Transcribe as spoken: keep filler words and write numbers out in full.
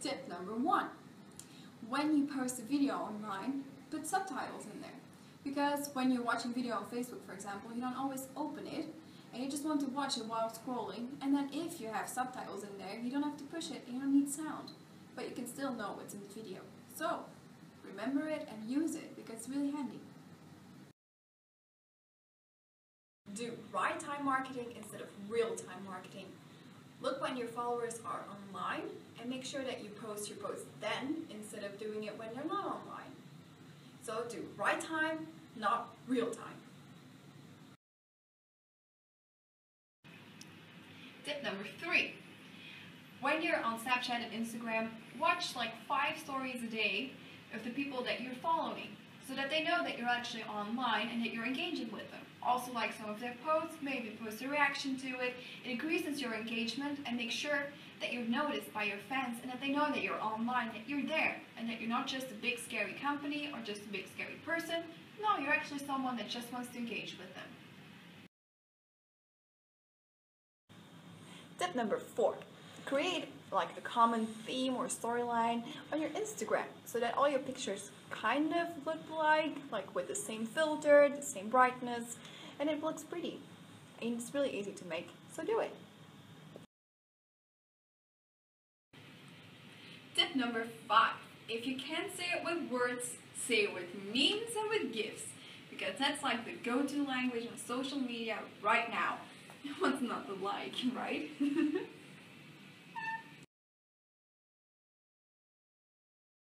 Tip number one. When you post a video online, put subtitles in there. Because when you're watching video on Facebook, for example, you don't always open it, and you just want to watch it while scrolling, and then if you have subtitles in there, you don't have to push it, and you don't need sound. But you can still know what's in the video. So, remember it and use it, because it's really handy. Do right-time marketing instead of real-time marketing. Look when your followers are online and make sure that you post your posts then instead of doing it when they're not online. So do right time, not real time. Tip number three. When you're on Snapchat and Instagram, watch like five stories a day of the people that you're following so that they know that you're actually online and that you're engaging with them. Also like some of their posts, maybe post a reaction to it. It increases your engagement and make sure that you're noticed by your fans and that they know that you're online, that you're there, and that you're not just a big scary company or just a big scary person. No, you're actually someone that just wants to engage with them. Tip number four. Create like a common theme or storyline on your Instagram so that all your pictures kind of look like, like with the same filter, the same brightness, and it looks pretty. And it's really easy to make, so do it. Tip number five. If you can't say it with words, say it with memes and with GIFs, because that's like the go-to language on social media right now. What's not to like, right?